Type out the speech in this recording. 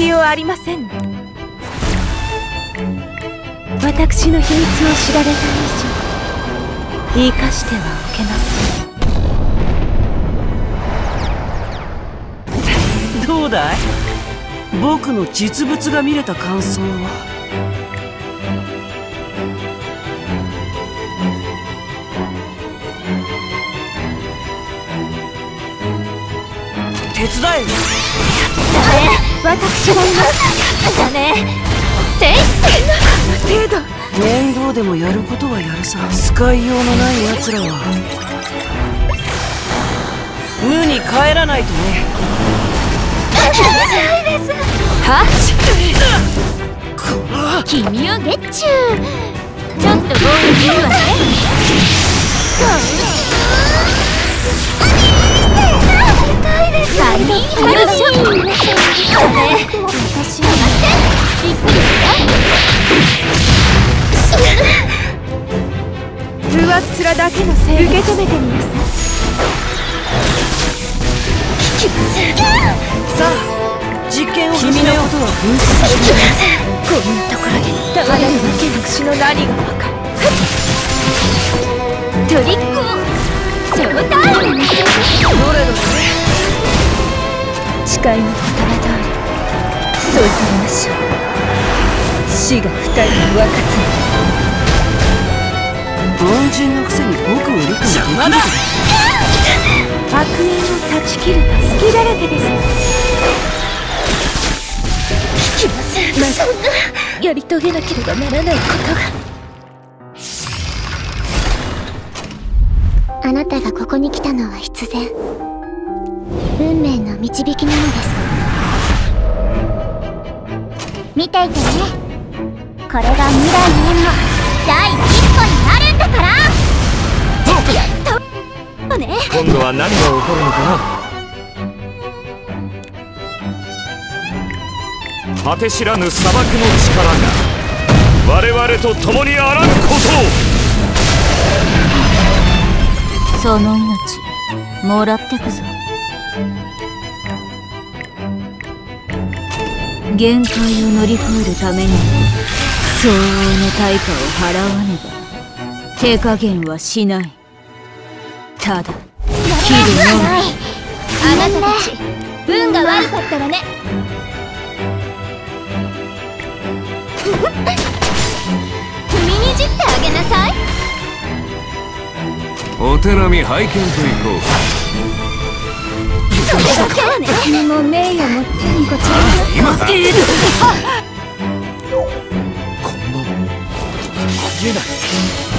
必要ありません。私の秘密を知られた以上生かしてはおけません。 どうだい？僕の実物が見れた感想は。手伝え。 私がいます。だね。戦士の程度。 面倒でもやることはやるさ。使いようのない奴らは無に帰らないとね。 は？君をゲッチュー。ちょっとボールするわね。サイリーハルション。私は待って。びっくりだよ。上っ面だけのせい。受け止めてみなさい。 さあ、実験を始めよう。君のことは分析して。 こんなところに黙れるわけなくしの何がわかる。トリックをショータイムにする。 どれどれ。 誓いの言葉通りそうされましょう。死が二人に分かつ。 凡人のくせに僕を理解できる。邪魔だ。 悪縁を断ち切ると隙だらけです。聞きません。まだやり遂げなければならないことが。あなたがここに来たのは必然。運命の導きなのです。見ていてね。これが未来の縁も第一歩になるんだから。やったわね。 今度は何が起こるのかな。果て知らぬ砂漠の力が我々と共にあらんことを。 その命もらってくぞ。限界を乗り越えるために相応の対価を払わねば手加減はしない。ただ切るのみ。あなたたち運が悪かったわね。踏みにじってあげなさい。 お手並み拝見といこう。 それだけはね。君も名誉も手にこちら今だ。 こんなありえない。